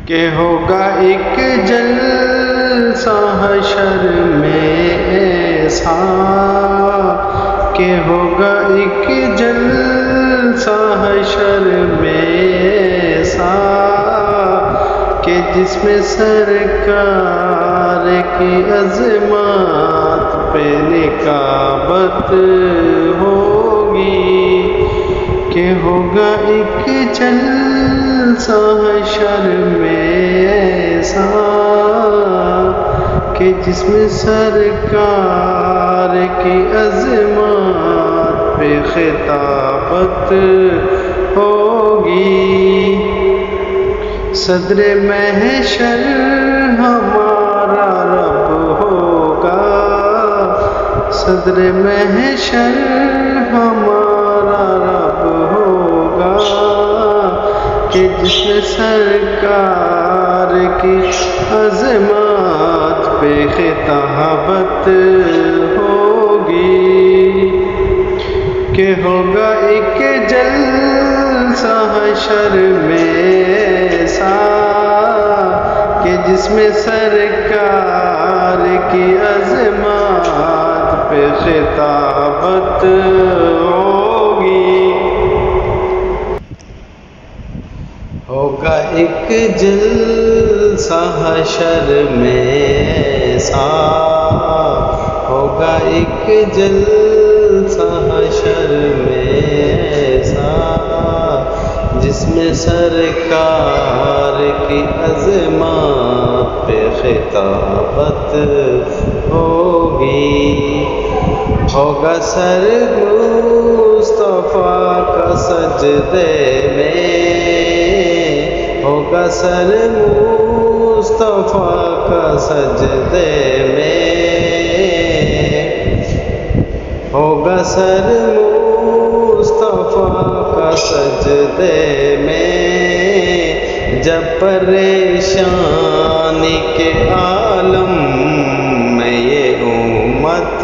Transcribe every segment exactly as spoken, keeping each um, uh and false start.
کہ ہوگا ایک جلسہ حشر میں ایسا، کہ ہوگا ایک جلسہ حشر میں ایسا، کہ جس میں سرکار کی عظمت پہ نکابت ہوگی، کہ ہوگا ایک جلسہ حشر میں ایسا، کہ جس میں سرکار کی عظمت پہ خطابت ہوگی۔ صدر محشر ہمارا رب ہوگا، صدر محشر ہمارا رب ہوگا، کہ جس میں سرکار کی عظمت پہ خطابت ہوگی، کہ ہوگا ایک جلسہ حشر میں ایسا، کہ جس میں سرکار کی عظمت پہ خطابت ہوگی۔ ہوگا ایک جلسہ حشر میں ایسا، ہوگا ایک جلسہ حشر میں ایسا، جس میں سرکار کی عظمت پہ خطابت ہوگی۔ ہوگا سر مصطفیٰ کا سجدے میں، ہوگا سر مصطفیٰ کا سجدے میں، ہوگا سر مصطفیٰ کا سجدے میں، جب پریشانی کے عالم میں یہ امت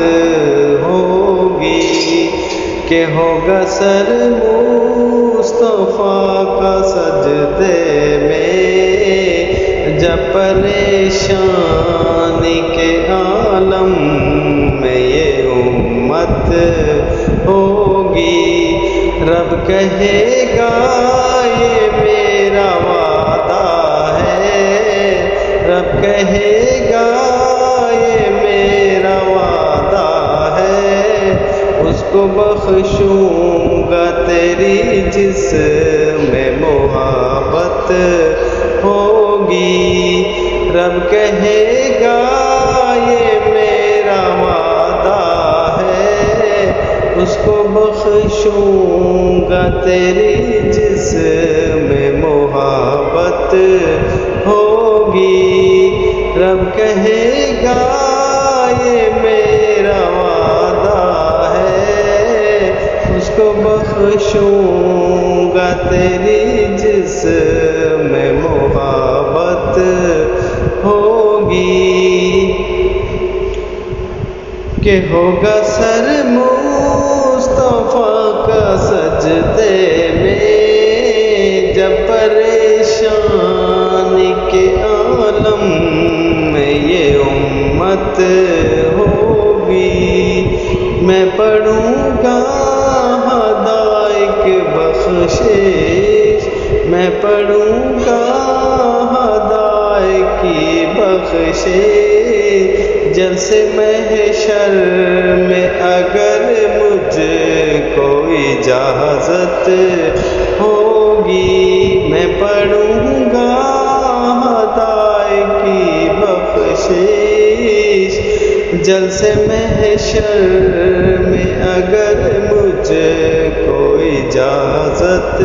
ہوگی، کہ ہوگا سر مصطفیٰ کا سجدے میں، جب پریشانی کے عالم میں یہ امت ہوگی۔ رب کہے گا یہ میرا وعدہ ہے، رب کہے گا یہ میرا وعدہ ہے، اس کو بخشوں گا تیری جس میں محبت ہوگی۔ رب کہے گا یہ میرا وعدہ ہے، اس کو بخشوں گا تیری جس میں محبت ہوگی۔ رب کہے گا یہ میرا وعدہ ہے، اس کو بخشوں گا تیری جس میں محبت ہوگی، کہ ہوگا سر مصطفیٰ کا سجدے میں، جب پریشانی کے عالم میں یہ امت ہوگی۔ میں پڑھوں گا ہدایت بخشش، میں پڑھوں گا ہدایت کی بخشش، جلسے محشر میں اگر مجھ کو اجازت ہوگی۔ میں پڑھوں گا ہدایت کی بخشش، جلسے محشر میں اگر مجھ کو اجازت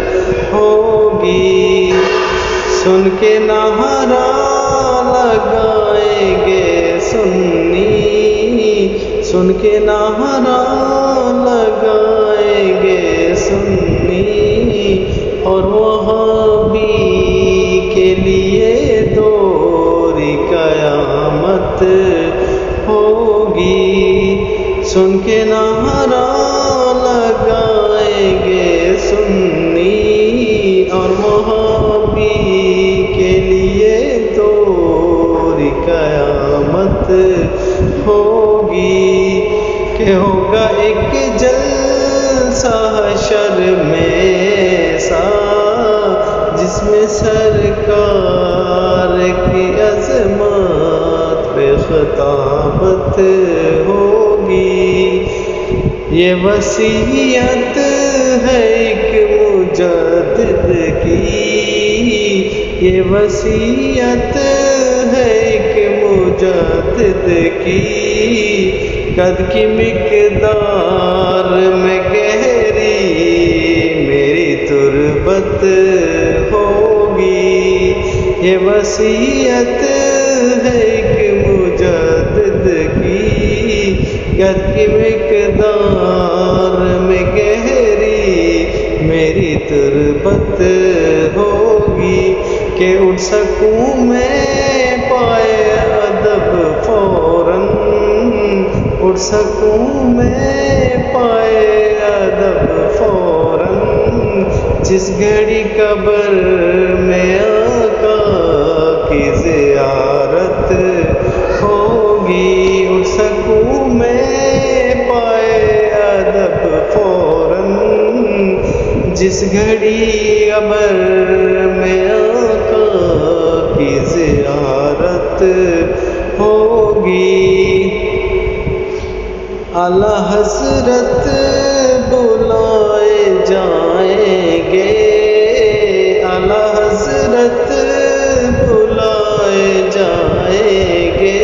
ہوگی۔ سن کے نعرہ لگائیں گے سنی، سن کے نعرہ لگائیں گے سنی، اور وہابی کے لیے دور قیامت ہوگی۔ سن کے نعرہ لگائیں گے سنی، اور وہابی کے لیے ہوگی کہ ہوگا ایک جلسہ حشر میں سا جس میں سرکار کی عظمت پہ خطابت ہوگی. یہ وصیت ہے ایک مجدد کی، یہ وصیت ہے ایک مجدد کی، قد کی مقدار میں گہری میری تربت ہوگی. یہ وصیت ہے ایک مجدد کی، قد کی مقدار میں گہری میری تربت ہوگی کہ اٹھ سکوں میں پائے ادب فوراً، اٹھ سکوں میں پائے ادب فوراً، جس گھڑی قبر میں آقا کی زیارت ہوگی. اٹھ سکوں میں پائے ادب فوراً، جس گھڑی قبر میں آقا کی زیارت ہوگی. اعلی حضرت بلائے جائیں گے، اعلی حضرت بلائے جائیں گے،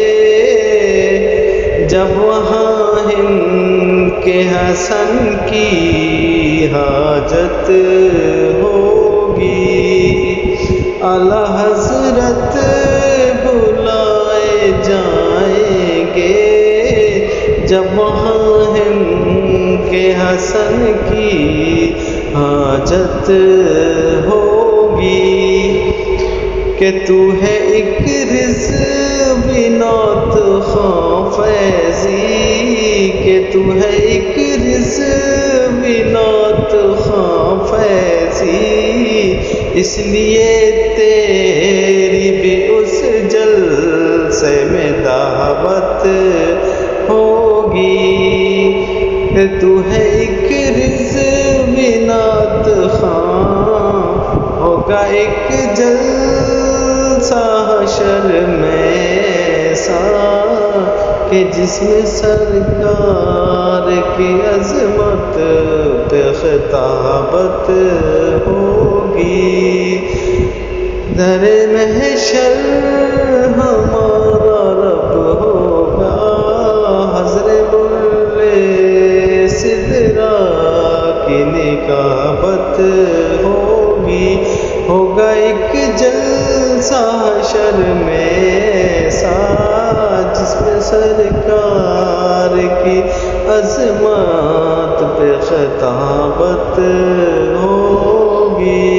جب وہاں ہند کے حسن کی حاجت ہوگی. اعلی حضرت بلائے جائیں گے، جب وہاں ہند کے حسن کی حاجت ہوگی. کہ تو ہے ایک رضوی نعت خواں فیضی، کہ تو ہے ایک رضوی نعت خواں فیضی، اس لیے تیری بھی اس جلسے میں دعوت ہوگی. کہ تو ہے ایک رضوی نعت خواں، ہوگا ایک جلسہ حشر میں سا کہ جس میں سرکار کی عظمت پہ خطابت ہوگی. در محشر ہمارا رب ہوگا، حضر ملے سدرا کی نکابت ہوگی. ہوگا ایک جلسہ حشر میں سا جس میں سرکار کی عظمت پہ خطابت ہوگی.